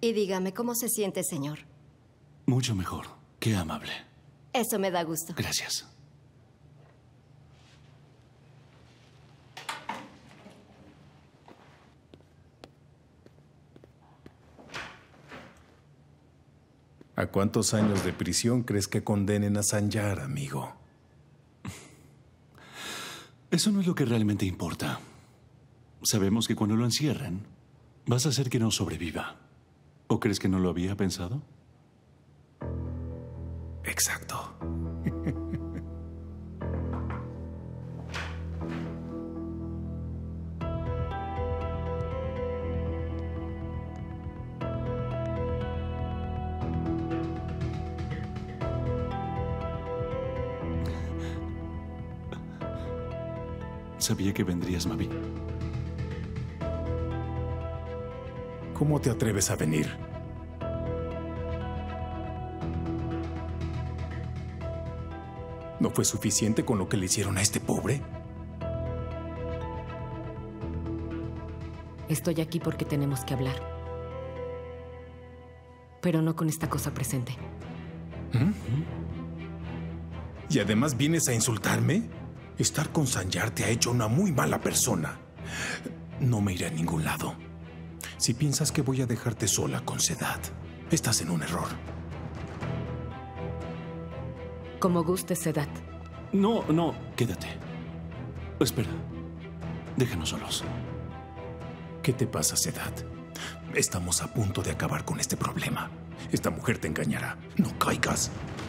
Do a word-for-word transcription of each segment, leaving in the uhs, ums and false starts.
Y dígame, ¿cómo se siente, señor? Mucho mejor. Qué amable. Eso me da gusto. Gracias. ¿A cuántos años de prisión crees que condenen a Sanjar, amigo? Eso no es lo que realmente importa. Sabemos que cuando lo encierren, vas a hacer que no sobreviva. ¿O crees que no lo había pensado? Exacto. Sabía que vendrías, Mavi. ¿Cómo te atreves a venir? ¿No fue suficiente con lo que le hicieron a este pobre? Estoy aquí porque tenemos que hablar. Pero no con esta cosa presente. ¿Mm? ¿Y además vienes a insultarme? Estar con Sanjar te ha hecho una muy mala persona. No me iré a ningún lado. Si piensas que voy a dejarte sola con Sedat, estás en un error. Como gustes, Sedat. No, no, quédate. Espera. Déjanos solos. ¿Qué te pasa, Sedat? Estamos a punto de acabar con este problema. Esta mujer te engañará. No caigas.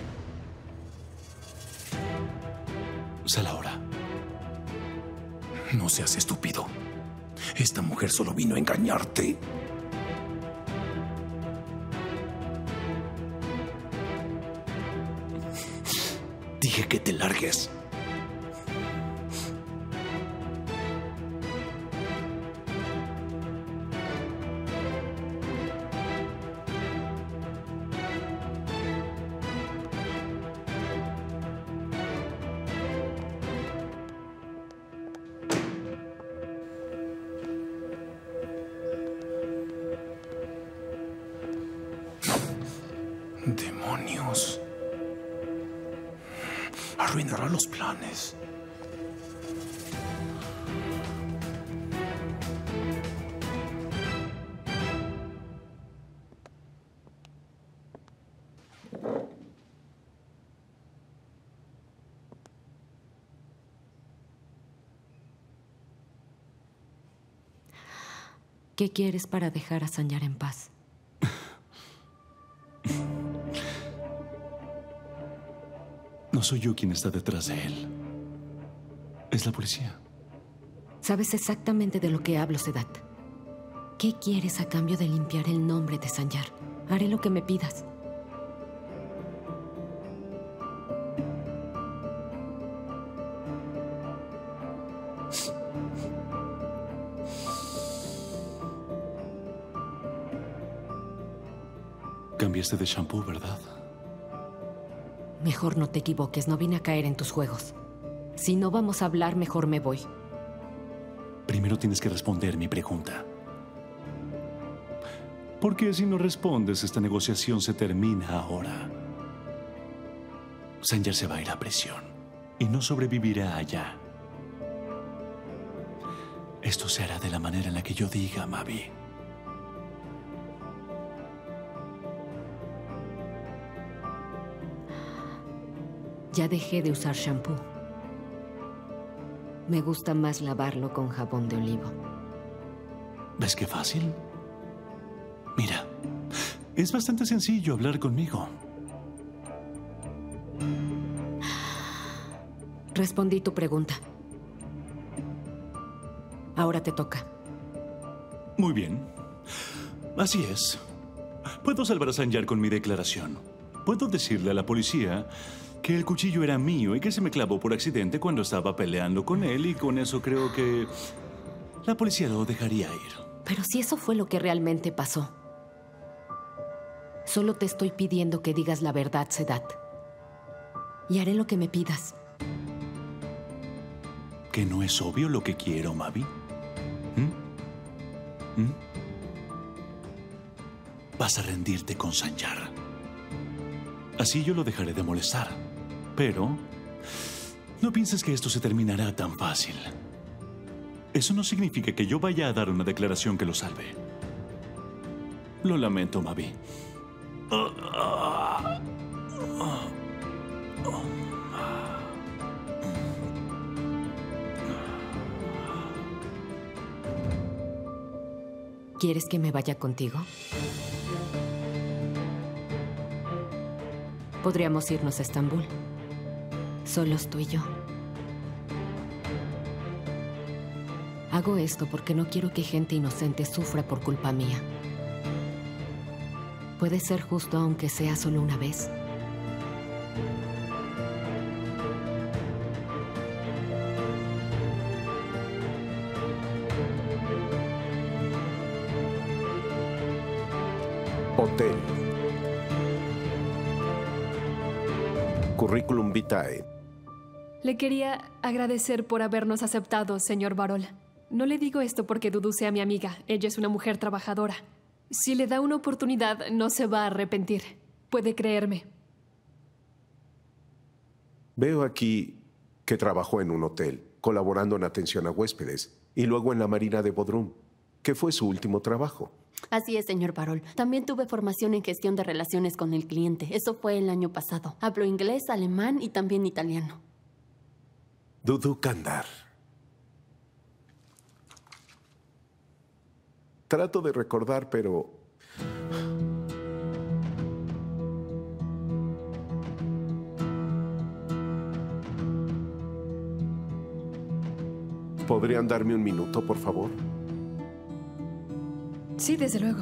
Sal ahora. No seas estúpido. Esta mujer solo vino a engañarte. Dije que te largues. Demonios. Arruinará los planes. ¿Qué quieres para dejar a Sanjar en paz? No soy yo quien está detrás de él. Es la policía. Sabes exactamente de lo que hablo, Sedat. ¿Qué quieres a cambio de limpiar el nombre de Sanjar? Haré lo que me pidas. Cambiaste de shampoo, ¿verdad? Mejor no te equivoques, no vine a caer en tus juegos. Si no vamos a hablar, mejor me voy. Primero tienes que responder mi pregunta. Porque si no respondes, esta negociación se termina ahora. Sanjar se va a ir a prisión y no sobrevivirá allá. Esto se hará de la manera en la que yo diga, Mavi. Ya dejé de usar shampoo. Me gusta más lavarlo con jabón de olivo. ¿Ves qué fácil? Mira, es bastante sencillo hablar conmigo. Respondí tu pregunta. Ahora te toca. Muy bien. Así es. Puedo salvar a Sanjar con mi declaración. Puedo decirle a la policía que el cuchillo era mío y que se me clavó por accidente cuando estaba peleando con él, y con eso creo que la policía lo dejaría ir. Pero si eso fue lo que realmente pasó. Solo te estoy pidiendo que digas la verdad, Sedat. Y haré lo que me pidas. ¿Que no es obvio lo que quiero, Mavi? ¿Mm? ¿Mm? vas a rendirte con Sanjar. Así yo lo dejaré de molestar. Pero no pienses que esto se terminará tan fácil. Eso no significa que yo vaya a dar una declaración que lo salve. Lo lamento, Mavi. ¿Quieres que me vaya contigo? Podríamos irnos a Estambul. Solos tú y yo. Hago esto porque no quiero que gente inocente sufra por culpa mía. Puede ser justo aunque sea solo una vez. Hotel. Curriculum vitae. Le quería agradecer por habernos aceptado, señor Varol. No le digo esto porque Dudu sea mi amiga. Ella es una mujer trabajadora. Si le da una oportunidad, no se va a arrepentir. Puede creerme. Veo aquí que trabajó en un hotel, colaborando en atención a huéspedes, y luego en la Marina de Bodrum. ¿Qué fue su último trabajo? Así es, señor Varol. También tuve formación en gestión de relaciones con el cliente. Eso fue el año pasado. Hablo inglés, alemán y también italiano. Dudu Kandar. Trato de recordar, pero... ¿Podrían darme un minuto, por favor? Sí, desde luego.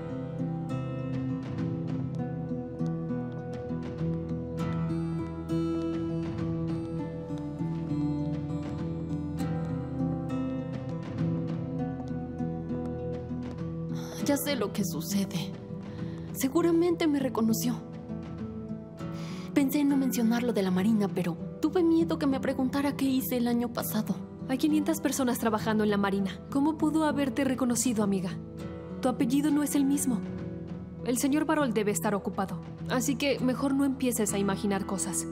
Ya sé lo que sucede. Seguramente me reconoció. Pensé en no mencionar lo de la Marina, pero tuve miedo que me preguntara qué hice el año pasado. Hay quinientas personas trabajando en la Marina. ¿Cómo pudo haberte reconocido, amiga? Tu apellido no es el mismo. El señor Varol debe estar ocupado. Así que mejor no empieces a imaginar cosas.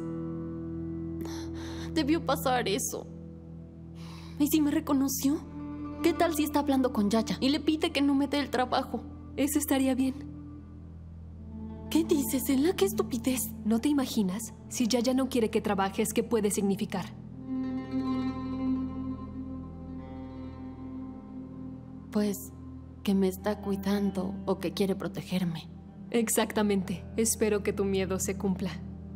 Debió pasar eso. ¿Y si me reconoció? ¿Qué tal si está hablando con Yaya y le pide que no me dé el trabajo? Eso estaría bien. ¿Qué dices, Ella? ¡Qué estupidez! ¿No te imaginas? Si Yaya no quiere que trabajes, ¿qué puede significar? Pues que me está cuidando o que quiere protegerme. Exactamente. Espero que tu miedo se cumpla.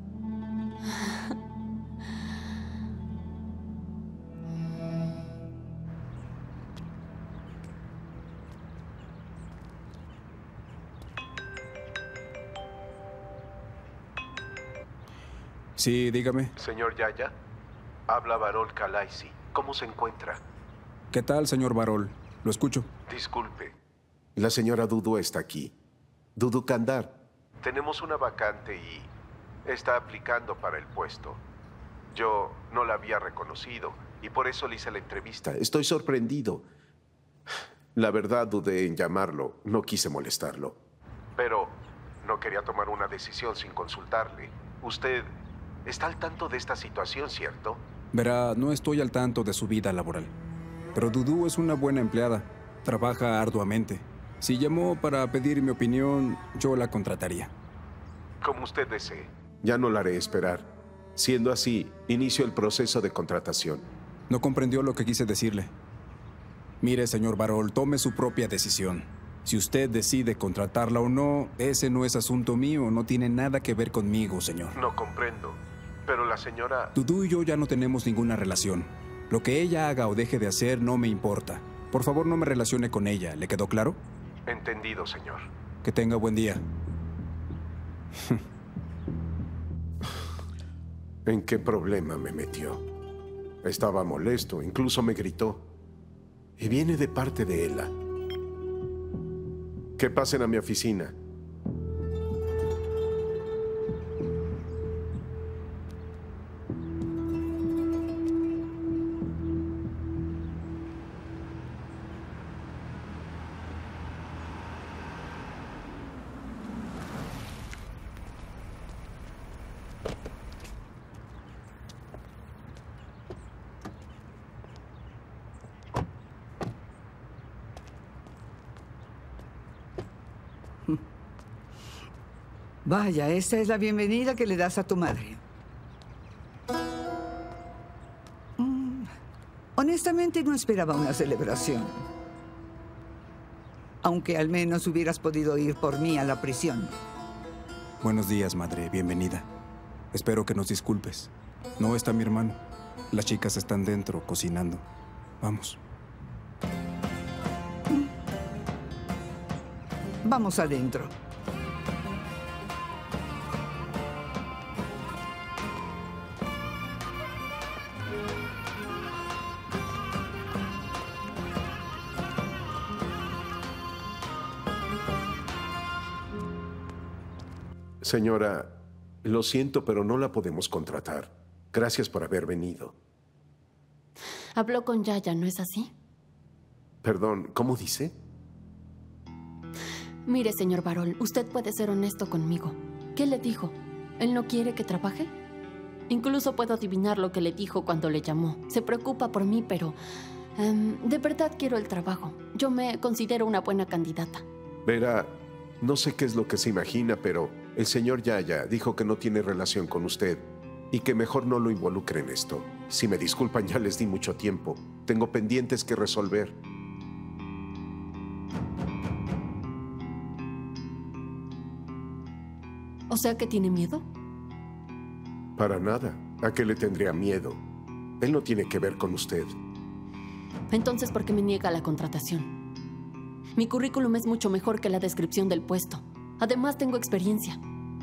Sí, dígame. Señor Yaya, habla Varol Kalaisi. ¿Cómo se encuentra? ¿Qué tal, señor Varol? Lo escucho. Disculpe. La señora Dudu está aquí. Dudu Kandar. Tenemos una vacante y está aplicando para el puesto. Yo no la había reconocido y por eso le hice la entrevista. Estoy sorprendido. La verdad, dudé en llamarlo. No quise molestarlo. Pero no quería tomar una decisión sin consultarle. Usted está al tanto de esta situación, ¿cierto? Verá, no estoy al tanto de su vida laboral. Pero Dudu es una buena empleada. Trabaja arduamente. Si llamó para pedir mi opinión, yo la contrataría. Como usted desee. Ya no la haré esperar. Siendo así, inicio el proceso de contratación. No comprendió lo que quise decirle. Mire, señor Varol, tome su propia decisión. Si usted decide contratarla o no, ese no es asunto mío. No tiene nada que ver conmigo, señor. No comprendo. Pero la señora... Dudu y yo ya no tenemos ninguna relación. Lo que ella haga o deje de hacer no me importa. Por favor, no me relacione con ella. ¿Le quedó claro? Entendido, señor. Que tenga buen día. ¿En qué problema me metió? Estaba molesto, incluso me gritó. Y viene de parte de Ella. Que pasen a mi oficina. Vaya, esta es la bienvenida que le das a tu madre. Mm, honestamente no esperaba una celebración. Aunque al menos hubieras podido ir por mí a la prisión. Buenos días, madre. Bienvenida. Espero que nos disculpes. No está mi hermano. Las chicas están dentro, cocinando. Vamos. Vamos adentro. Señora, lo siento, pero no la podemos contratar. Gracias por haber venido. Habló con Yaya, ¿no es así? Perdón, ¿cómo dice? Mire, señor Barol, usted puede ser honesto conmigo. ¿Qué le dijo? ¿Él no quiere que trabaje? Incluso puedo adivinar lo que le dijo cuando le llamó. Se preocupa por mí, pero... Um, de verdad quiero el trabajo. Yo me considero una buena candidata. Verá, no sé qué es lo que se imagina, pero el señor Yaya dijo que no tiene relación con usted y que mejor no lo involucre en esto. Si me disculpan, ya les di mucho tiempo. Tengo pendientes que resolver. ¿O sea que tiene miedo? Para nada. ¿A qué le tendría miedo? Él no tiene que ver con usted. Entonces, ¿por qué me niega la contratación? Mi currículum es mucho mejor que la descripción del puesto. Además, tengo experiencia.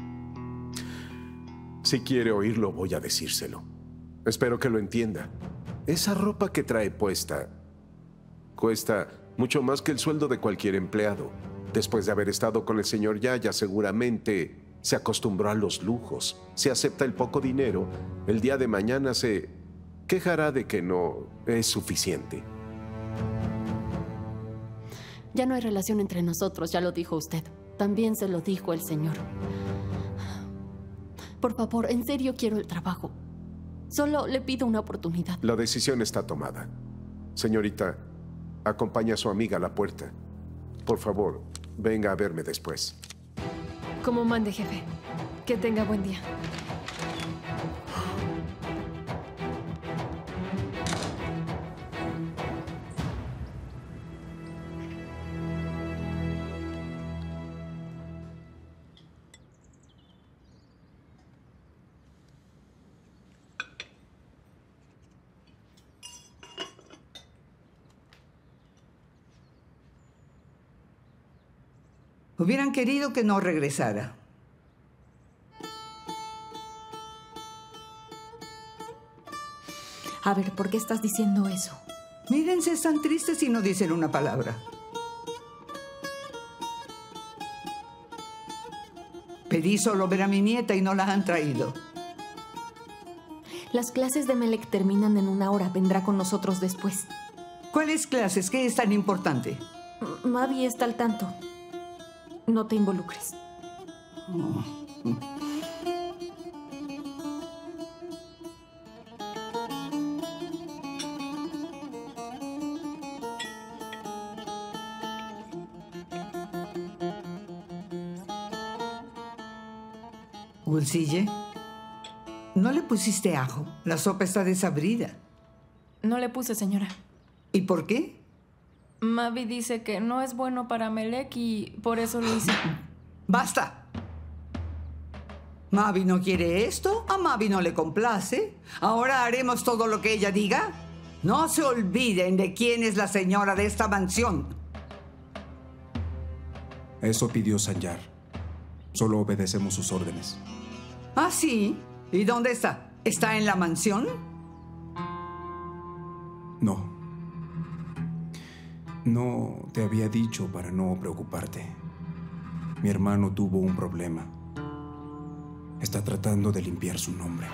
Si quiere oírlo, voy a decírselo. Espero que lo entienda. Esa ropa que trae puesta cuesta mucho más que el sueldo de cualquier empleado. Después de haber estado con el señor Yaya, seguramente se acostumbró a los lujos. Si acepta el poco dinero, el día de mañana se quejará de que no es suficiente. Ya no hay relación entre nosotros, ya lo dijo usted. También se lo dijo el señor. Por favor, en serio quiero el trabajo. Solo le pido una oportunidad. La decisión está tomada. Señorita, acompaña a su amiga a la puerta. Por favor, venga a verme después. Como mande, jefe. Que tenga buen día. Hubieran querido que no regresara. A ver, ¿por qué estás diciendo eso? Mírense, están tristes y no dicen una palabra. Pedí solo ver a mi nieta y no la han traído. Las clases de Melek terminan en una hora. Vendrá con nosotros después. ¿Cuáles clases? ¿Qué es tan importante? Mavi está al tanto. No te involucres. Oh. Gulsille, ¿no le pusiste ajo? La sopa está desabrida. No le puse, señora. ¿Y por qué? Mavi dice que no es bueno para Melek y por eso lo hice. ¡Basta! Mavi no quiere esto, a Mavi no le complace. ¿Ahora haremos todo lo que ella diga? No se olviden de quién es la señora de esta mansión. Eso pidió Sanjar. Solo obedecemos sus órdenes. ¿Ah, sí? ¿Y dónde está? ¿Está en la mansión? No. No te había dicho para no preocuparte. Mi hermano tuvo un problema. Está tratando de limpiar su nombre.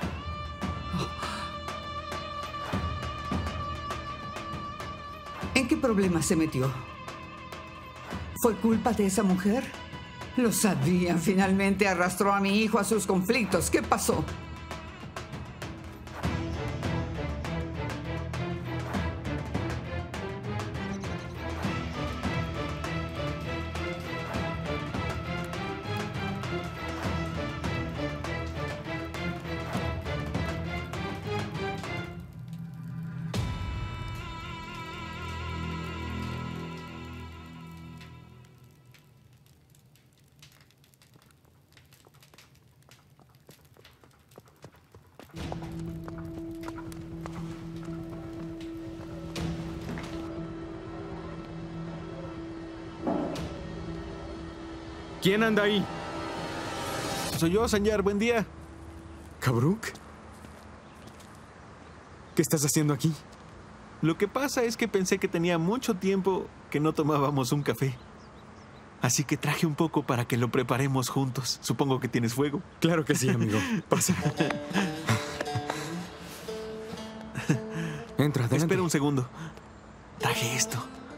¿En qué problema se metió? ¿Fue culpa de esa mujer? Lo sabía. Finalmente arrastró a mi hijo a sus conflictos. ¿Qué pasó? ¿Quién anda ahí? Soy yo, Sanjar. Buen día. ¿Kabruk? ¿Qué estás haciendo aquí? Lo que pasa es que pensé que tenía mucho tiempo que no tomábamos un café. Así que traje un poco para que lo preparemos juntos. Supongo que tienes fuego. Claro que sí, amigo. Pasa. Entra, adelante. Espera un segundo. Traje esto.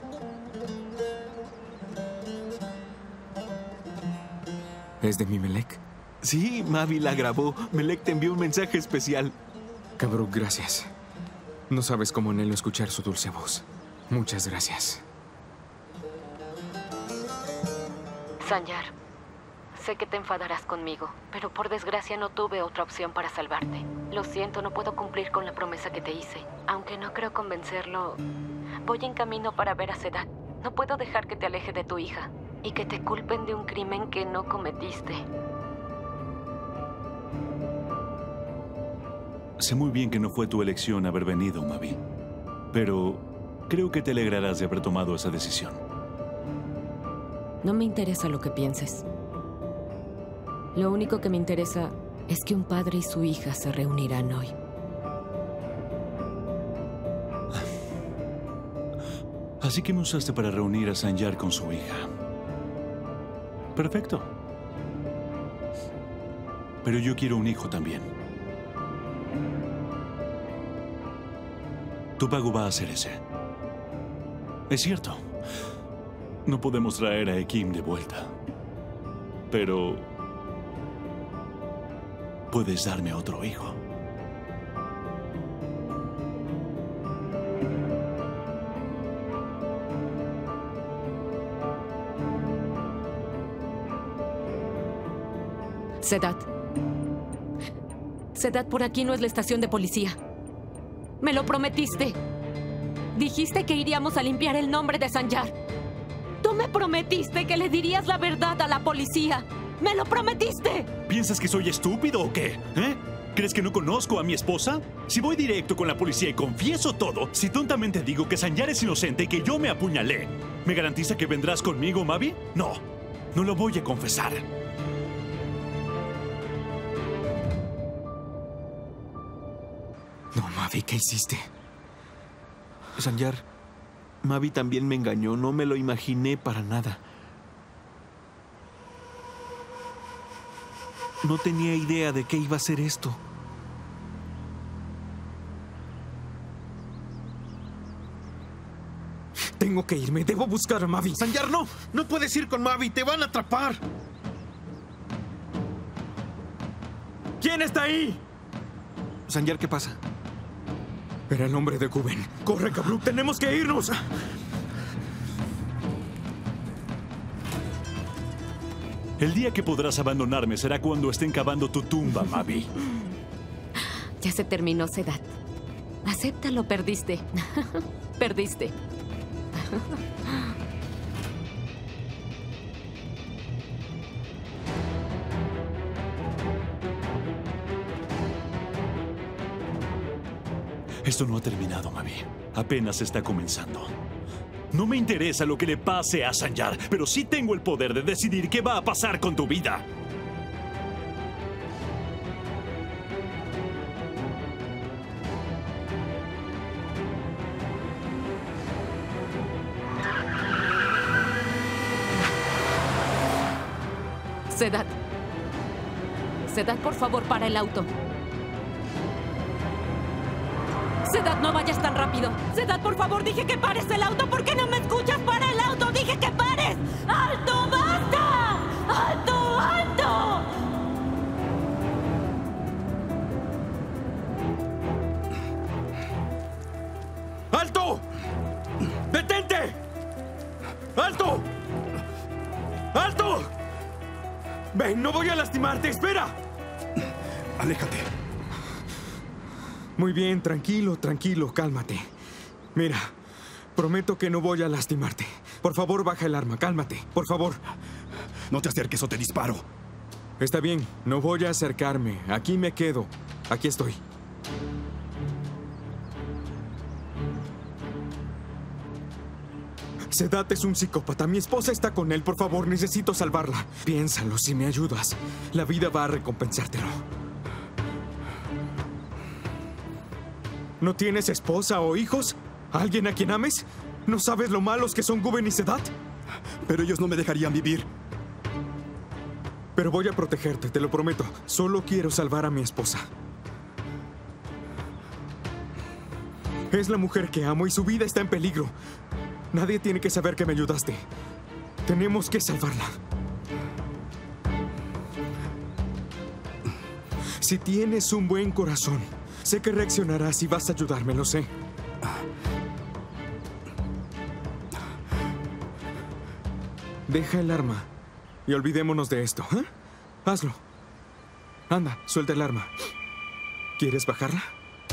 ¿Es de mi Melek? Sí, Mavi la grabó. Melek te envió un mensaje especial. Kabruk, gracias. No sabes cómo anhelo escuchar su dulce voz. Muchas gracias. Sanjar, sé que te enfadarás conmigo, pero por desgracia no tuve otra opción para salvarte. Lo siento, no puedo cumplir con la promesa que te hice. Aunque no creo convencerlo, voy en camino para ver a Sedat. No puedo dejar que te aleje de tu hija y que te culpen de un crimen que no cometiste. Sé muy bien que no fue tu elección haber venido, Mavi. Pero creo que te alegrarás de haber tomado esa decisión. No me interesa lo que pienses. Lo único que me interesa es que un padre y su hija se reunirán hoy. Así que me usaste para reunir a Sanjar con su hija. Perfecto. Pero yo quiero un hijo también. Tu pago va a ser ese. Es cierto. No podemos traer a Ekim de vuelta. Pero puedes darme otro hijo. Sedat. Sedat, por aquí no es la estación de policía. Me lo prometiste. Dijiste que iríamos a limpiar el nombre de Sanjar. Tú me prometiste que le dirías la verdad a la policía. ¡Me lo prometiste! ¿Piensas que soy estúpido o qué? ¿Eh? ¿Crees que no conozco a mi esposa? Si voy directo con la policía y confieso todo, si tontamente digo que Sanjar es inocente y que yo me apuñalé, ¿me garantiza que vendrás conmigo, Mavi? No, no lo voy a confesar. No, Mavi, ¿qué hiciste? Sanjar, Mavi también me engañó. No me lo imaginé para nada. No tenía idea de qué iba a ser esto. Tengo que irme. Debo buscar a Mavi. Sanjar, no. No puedes ir con Mavi. Te van a atrapar. ¿Quién está ahí? Sanjar, ¿qué pasa? Era el hombre de Kuben. ¡Corre, Kabruk! ¡Tenemos que irnos! El día que podrás abandonarme será cuando estén cavando tu tumba, Mavi. Ya se terminó, Sedat. Acéptalo, perdiste. Perdiste. Esto no ha terminado, Mavi. Apenas está comenzando. No me interesa lo que le pase a Sanjar, pero sí tengo el poder de decidir qué va a pasar con tu vida. Sedat. Sedat, por favor, para el auto. Sedat, no vayas tan rápido. Sedat, por favor, dije que pares el auto. ¿Por qué no me escuchas? ¡Para el auto! ¡Dije que pares! ¡Alto, basta! ¡Alto, alto! ¡Alto! ¡Detente! ¡Alto! ¡Alto! ¡Ven, no voy a lastimarte! ¡Espera! Aléjate. Muy bien, tranquilo, tranquilo, cálmate. Mira, prometo que no voy a lastimarte. Por favor, baja el arma, cálmate, por favor. No te acerques o te disparo. Está bien, no voy a acercarme. Aquí me quedo. Aquí estoy. Sedat es un psicópata. Mi esposa está con él. Por favor, necesito salvarla. Piénsalo, si me ayudas. La vida va a recompensártelo. ¿No tienes esposa o hijos? ¿Alguien a quien ames? ¿No sabes lo malos que son Guben y Sedat? Pero ellos no me dejarían vivir. Pero voy a protegerte, te lo prometo. Solo quiero salvar a mi esposa. Es la mujer que amo y su vida está en peligro. Nadie tiene que saber que me ayudaste. Tenemos que salvarla. Si tienes un buen corazón, sé que reaccionarás y vas a ayudarme, lo sé. Deja el arma y olvidémonos de esto, ¿eh? Hazlo. Anda, suelta el arma. ¿Quieres bajarla?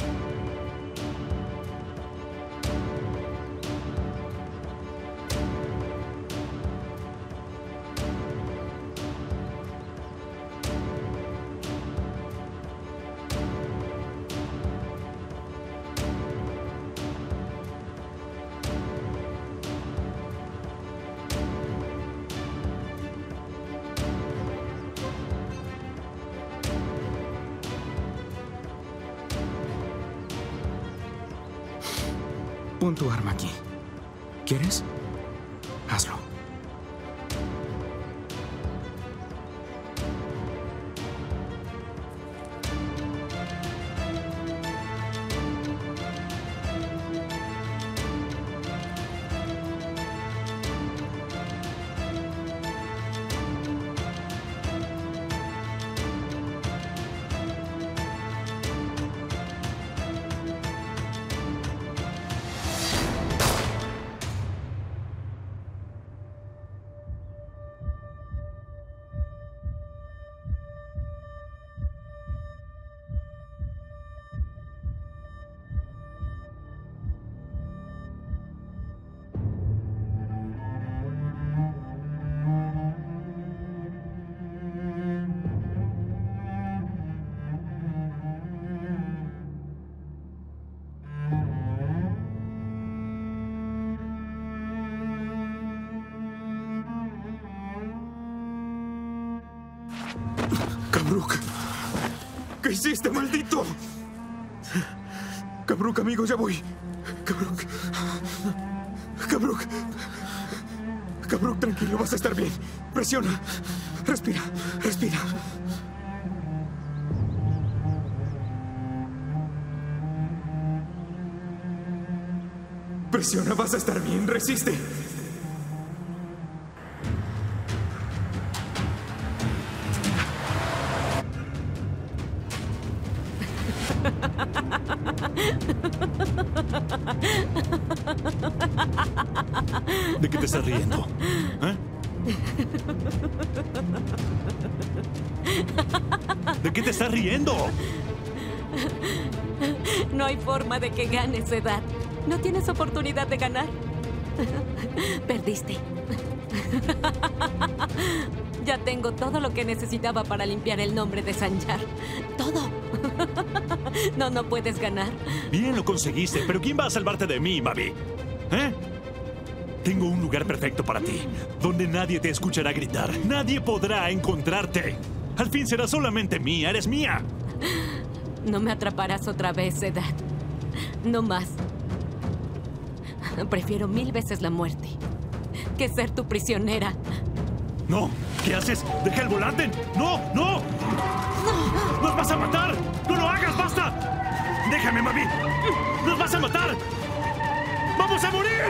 Pon tu arma aquí. ¿Quieres? Hazlo. Kabruk, ¿qué hiciste, maldito? Kabruk, amigo, ya voy. Kabruk. Kabruk. Kabruk, tranquilo, vas a estar bien. Presiona. Respira, respira. Presiona, vas a estar bien. Resiste. ¿De qué te estás riendo? ¿Eh? ¿De qué te estás riendo? No hay forma de que ganes, Sedat. No tienes oportunidad de ganar. Perdiste. Ya tengo todo lo que necesitaba para limpiar el nombre de Sanjar. Todo. No, no puedes ganar. Bien, lo conseguiste, pero ¿quién va a salvarte de mí, Mavi? ¿Eh? Tengo un lugar perfecto para ti, donde nadie te escuchará gritar. Nadie podrá encontrarte. Al fin serás solamente mía, eres mía. No me atraparás otra vez, Sedat. No más. Prefiero mil veces la muerte que ser tu prisionera. No, ¿qué haces? ¡Deja el volante! ¡No, no! ¡Nos vas a matar! ¡No lo hagas, basta! ¡Déjame, Mavi! ¡Nos vas a matar! ¡Vamos a morir!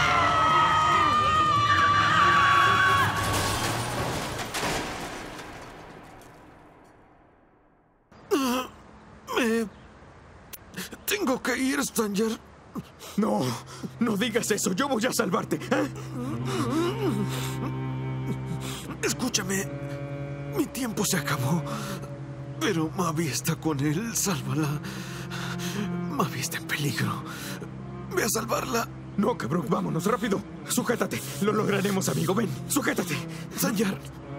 Me... Tengo que ir, Sanjar. No, no digas eso. Yo voy a salvarte. ¿Eh? Escúchame. Mi tiempo se acabó. Pero Mavi está con él. Sálvala. Mavi está en peligro. Ve a salvarla. No, cabrón. Vámonos, rápido. Sujétate. Lo lograremos, amigo. Ven, sujétate. Sanjar.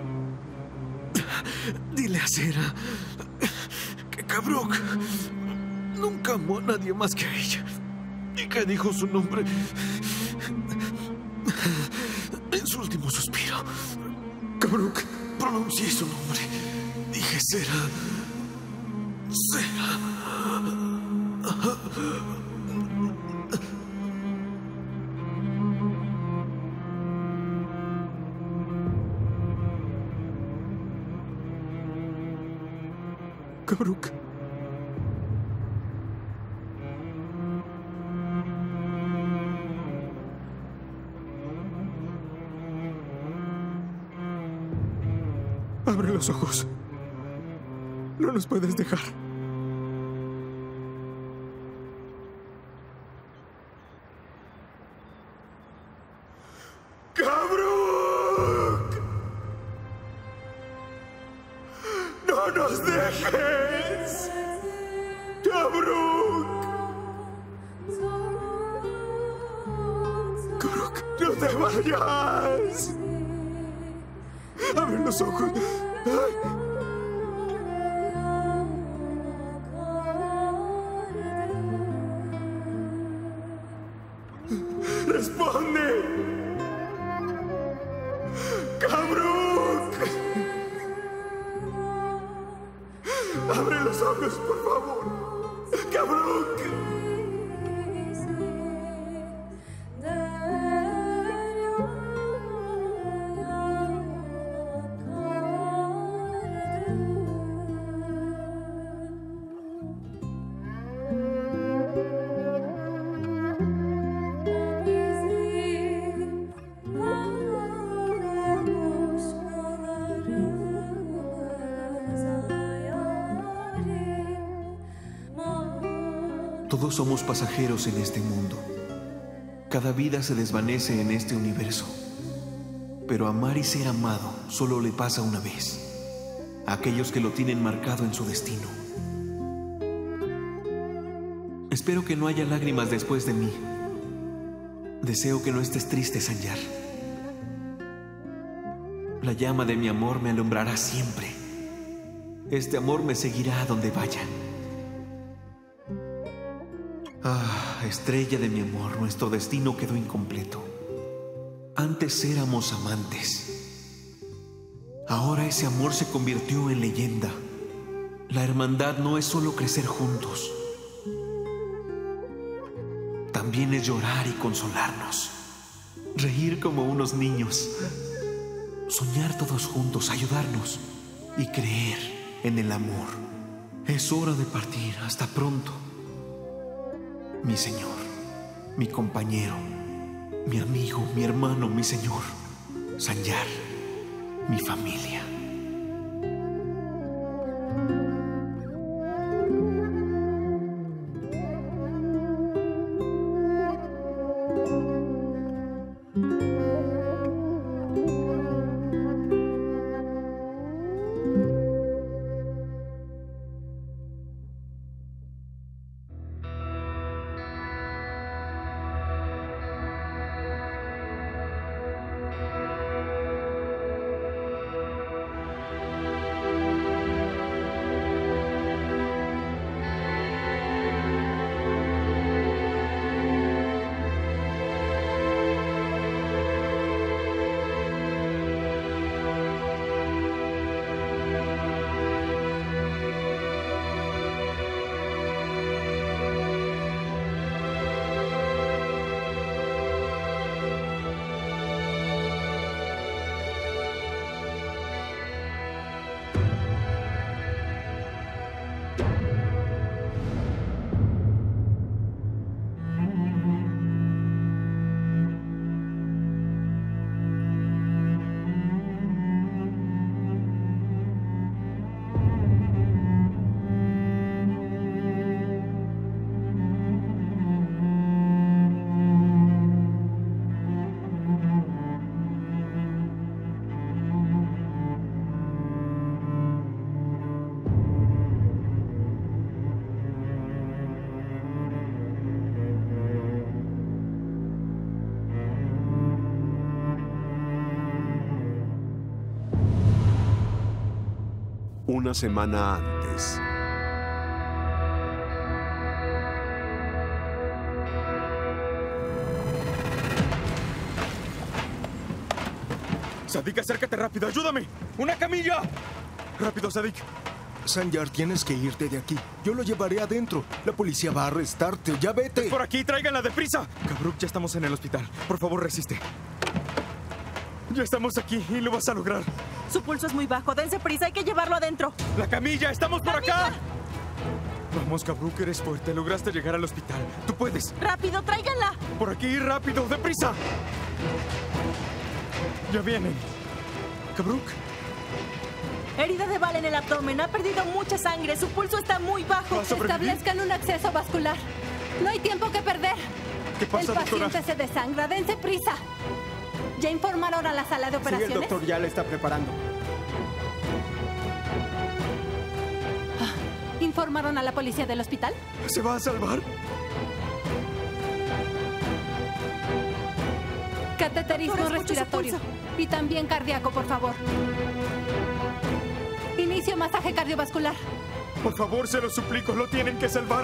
Dile a Sera que Kabruk nunca amó a nadie más que a ella. Y que dijo su nombre Kabruk, pronuncié su nombre. Dije Sera. Sera. Kabruk. Abre los ojos. No nos puedes dejar. ¡Kabruk! ¡No nos dejes! ¡Kabruk! ¡Kabruk, no te vayas! ¡Abre los ojos! ¡Ay! ¡Responde! ¡Kabruk! ¡Abre los ojos, por favor! ¡Kabruk! Todos somos pasajeros en este mundo. Cada vida se desvanece en este universo. Pero amar y ser amado solo le pasa una vez a aquellos que lo tienen marcado en su destino. Espero que no haya lágrimas después de mí. Deseo que no estés triste, Sanjar. La llama de mi amor me alumbrará siempre. Este amor me seguirá a donde vaya. Ah, estrella de mi amor, nuestro destino quedó incompleto. Antes éramos amantes. Ahora ese amor se convirtió en leyenda. La hermandad no es solo crecer juntos. También es llorar y consolarnos. Reír como unos niños. Soñar todos juntos, ayudarnos y creer en el amor. Es hora de partir. Hasta pronto. Mi Señor, mi compañero, mi amigo, mi hermano, mi Señor, Sanjar, mi familia. Una semana antes. Sadik, acércate rápido. ¡Ayúdame! ¡Una camilla! Rápido, Sadik. Sanjar, tienes que irte de aquí. Yo lo llevaré adentro. La policía va a arrestarte. ¡Ya vete! ¡Es por aquí! ¡Tráiganla deprisa! Kabruk, ya estamos en el hospital. Por favor, resiste. Ya estamos aquí y lo vas a lograr. Su pulso es muy bajo. Dense prisa. Hay que llevarlo adentro. ¡La camilla! ¡Estamos por ¡Camilla! acá! Vamos, Kabruk, eres fuerte. Lograste llegar al hospital. ¡Tú puedes! ¡Rápido, tráiganla! ¡Por aquí, rápido! ¡Deprisa! Ya vienen. Kabruk. Herida de bala en el abdomen. Ha perdido mucha sangre. Su pulso está muy bajo. Establezcan un acceso vascular. No hay tiempo que perder. ¿Qué pasa, El paciente doctora? se desangra. Dense prisa. ¿Ya informaron a la sala de Sí, operaciones? el doctor ya le está preparando. ¿Informaron a la policía del hospital? ¿Se va a salvar? Cateterismo Doctora, escucho su respiratorio. pulso. Y también cardíaco, por favor. Inicio masaje cardiovascular. Por favor, se lo suplico. Lo tienen que salvar.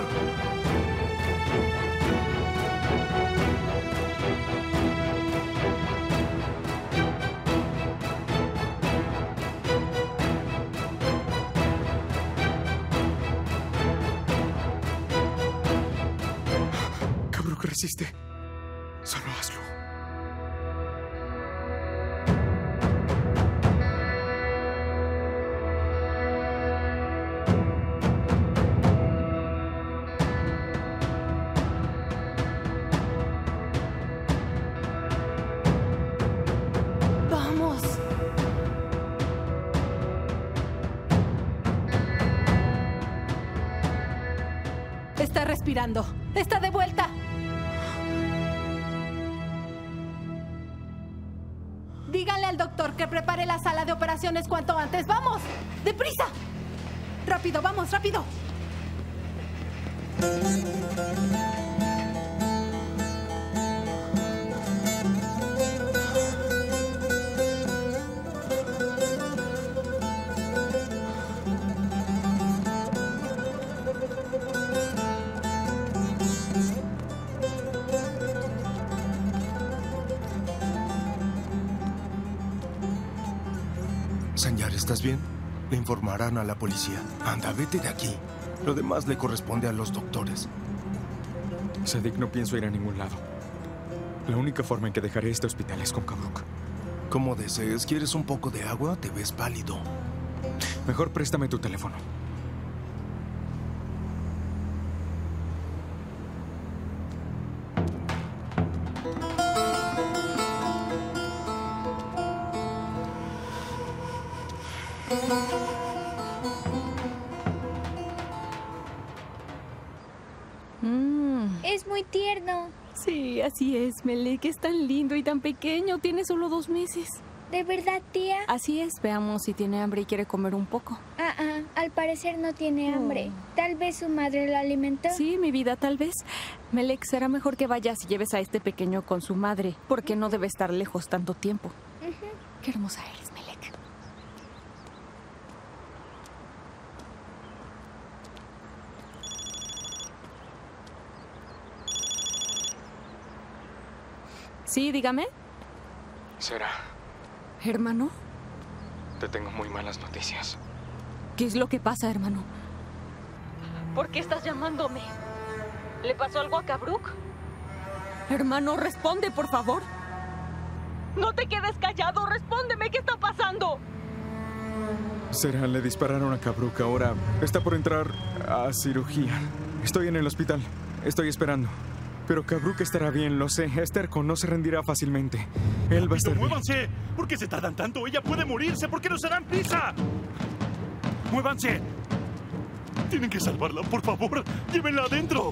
Kabruk, resiste. Solo hazlo. Vamos. Está respirando. Está de vuelta. Díganle al doctor que prepare la sala de operaciones cuanto antes. ¡Vamos! ¡Deprisa! ¡Rápido, vamos, rápido! Sanjar, ¿estás bien? Le informarán a la policía. Anda, vete de aquí. Lo demás le corresponde a los doctores. Sadik, no pienso ir a ningún lado. La única forma en que dejaré este hospital es con Kabruk. Como desees. ¿Quieres un poco de agua? Te ves pálido. Mejor préstame tu teléfono. Es muy tierno. Sí, así es, Melek. Es tan lindo y tan pequeño. Tiene solo dos meses. ¿De verdad, tía? Así es. Veamos si tiene hambre y quiere comer un poco. Ah, ah, al parecer no tiene hambre. Tal vez su madre lo alimentó. Sí, mi vida, tal vez. Melek, será mejor que vayas y lleves a este pequeño con su madre, porque no debe estar lejos tanto tiempo. Ujú. Qué hermosa eres, Melek. Sí, dígame. Será. Hermano, Te tengo muy malas noticias. ¿qué es lo que pasa, hermano? ¿Por qué estás llamándome? ¿Le pasó algo a Kabruk? Hermano, responde, por favor. No te quedes callado, respóndeme, ¿qué está pasando? Será, le dispararon a Kabruk. Ahora está por entrar a cirugía. Estoy en el hospital. Estoy esperando. Pero Kabruk estará bien, lo sé. Es terco, no se rendirá fácilmente. Él va a estar bien. ¡Muévanse! ¿Por qué se tardan tanto? ¡Ella puede morirse! ¿Por qué no se dan prisa? ¡Muévanse! Tienen que salvarla, por favor. Llévenla adentro.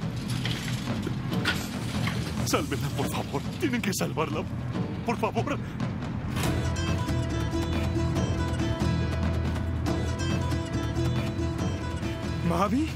Sálvenla, por favor. Tienen que salvarla. Por favor. ¿Mavi?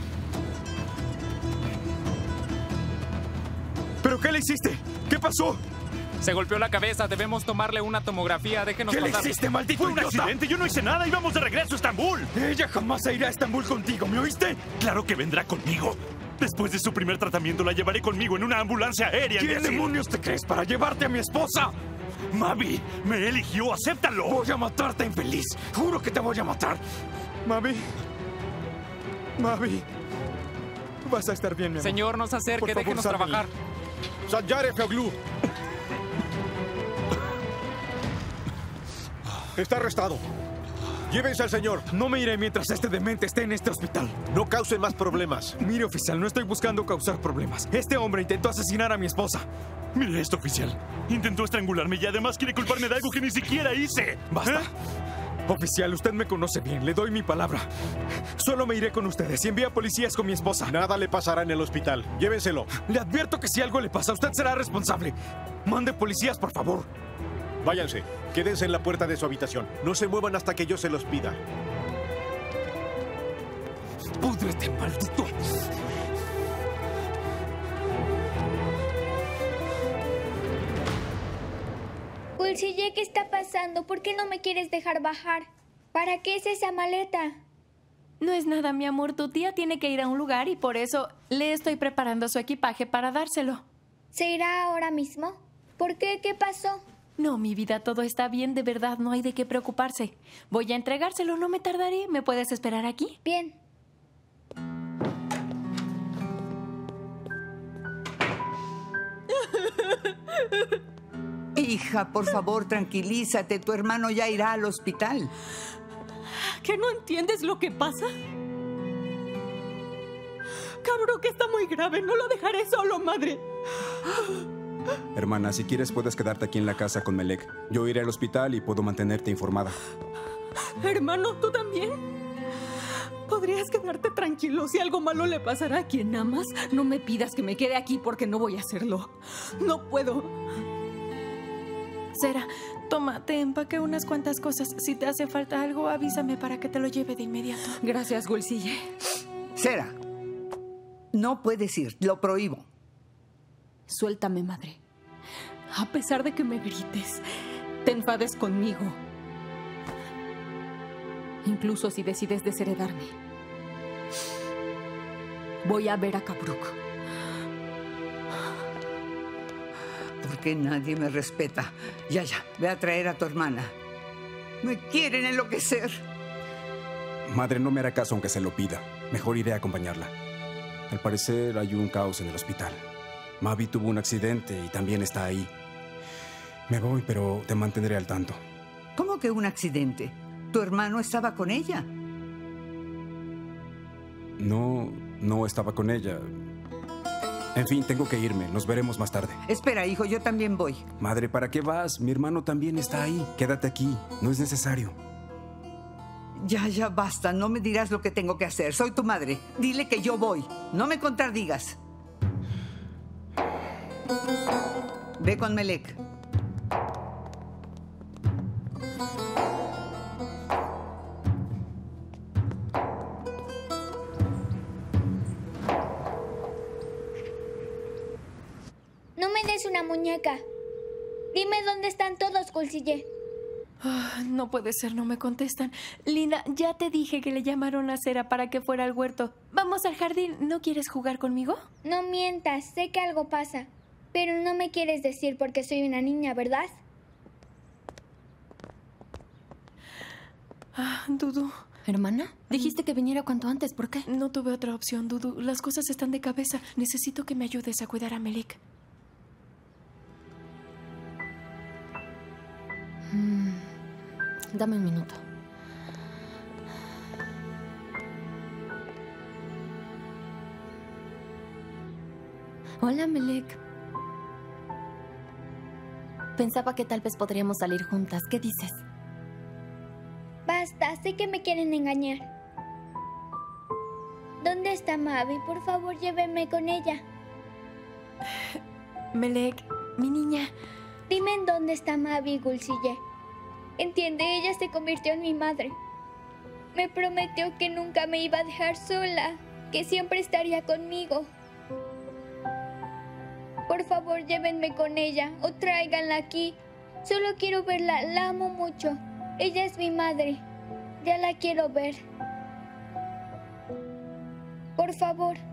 ¿Pero qué le hiciste? ¿Qué pasó? Se golpeó la cabeza. Debemos tomarle una tomografía. Déjenos ¿Qué le pasar. hiciste, maldito Fue un idiota? accidente. Yo no hice nada. Íbamos de regreso a Estambul. Ella jamás se irá a Estambul contigo, ¿me oíste? Claro que vendrá conmigo. Después de su primer tratamiento, la llevaré conmigo en una ambulancia aérea. ¿Quién imbécil. demonios te crees para llevarte a mi esposa? Mavi me eligió, acéptalo. Voy a matarte, infeliz. Juro que te voy a matar. Mavi. Mavi. Vas a estar bien, mi amor. Señor, no se acerque, Por favor, déjenos sálvenle. trabajar. Sanjar Efeoglu. Está arrestado. Llévense al señor. No me iré mientras este demente esté en este hospital. No causen más problemas. Mire, oficial, no estoy buscando causar problemas. Este hombre intentó asesinar a mi esposa. Mire esto, oficial. Intentó estrangularme y además quiere culparme de algo que ni siquiera hice. Basta. ¿Eh? Oficial, usted me conoce bien. Le doy mi palabra. Solo me iré con ustedes y envía policías con mi esposa. Nada le pasará en el hospital. Llévenselo. Le advierto que si algo le pasa, usted será responsable. Mande policías, por favor. Váyanse. Quédense en la puerta de su habitación. No se muevan hasta que yo se los pida. ¡Púdrete, maldito! Gulsille, ¿qué está pasando? ¿Por qué no me quieres dejar bajar? ¿Para qué es esa maleta? No es nada, mi amor. Tu tía tiene que ir a un lugar y por eso le estoy preparando su equipaje para dárselo. ¿Se irá ahora mismo? ¿Por qué? ¿Qué pasó? No, mi vida, todo está bien, de verdad, no hay de qué preocuparse. Voy a entregárselo, no me tardaré. ¿Me puedes esperar aquí? Bien. Hija, por favor, tranquilízate. Tu hermano ya irá al hospital. ¿Que no entiendes lo que pasa? Cabrón, que está muy grave. No lo dejaré solo, madre. Hermana, si quieres puedes quedarte aquí en la casa con Melek. Yo iré al hospital y puedo mantenerte informada. Hermano, ¿tú también? ¿Podrías quedarte tranquilo si algo malo le pasará a quien amas? No me pidas que me quede aquí porque no voy a hacerlo. No puedo. Sera, toma, te empaqué unas cuantas cosas. Si te hace falta algo, avísame para que te lo lleve de inmediato. Gracias, Gulsille. Sera, no puedes ir. Lo prohíbo. Suéltame, madre. A pesar de que me grites, te enfades conmigo. Incluso si decides desheredarme. Voy a ver a Kabruk. ¿Por qué nadie me respeta? Ya, ya, ve a traer a tu hermana. Me quieren enloquecer. Madre, no me hará caso aunque se lo pida. Mejor iré a acompañarla. Al parecer hay un caos en el hospital. Mavi tuvo un accidente y también está ahí. Me voy, pero te mantendré al tanto. ¿Cómo que un accidente? ¿Tu hermano estaba con ella? No, no estaba con ella. En fin, tengo que irme. Nos veremos más tarde. Espera, hijo, yo también voy. Madre, ¿para qué vas? Mi hermano también está ahí. Quédate aquí. No es necesario. Ya, ya basta. No me dirás lo que tengo que hacer. Soy tu madre. Dile que yo voy. No me contradigas. Ve con Melek. No me des una muñeca. Dime dónde están todos, Gulsille. Oh, no puede ser, no me contestan. Linda, ya te dije que le llamaron a Sera para que fuera al huerto. Vamos al jardín. ¿No quieres jugar conmigo? No mientas, sé que algo pasa. Pero no me quieres decir porque soy una niña, ¿verdad? Ah, Dudu. ¿Hermana? Dijiste que viniera cuanto antes. ¿Por qué? No tuve otra opción, Dudu. Las cosas están de cabeza. Necesito que me ayudes a cuidar a Melek. Mm, dame un minuto. Hola, Melek. Pensaba que tal vez podríamos salir juntas. ¿Qué dices? Basta, sé que me quieren engañar. ¿Dónde está Mavi? Por favor, llévenme con ella. Melek, mi niña. Dime en dónde está Mavi, Gulsille. Entiende, ella se convirtió en mi madre. Me prometió que nunca me iba a dejar sola, que siempre estaría conmigo. Por favor, llévenme con ella o tráiganla aquí. Solo quiero verla, la amo mucho. Ella es mi madre. Ya la quiero ver. Por favor.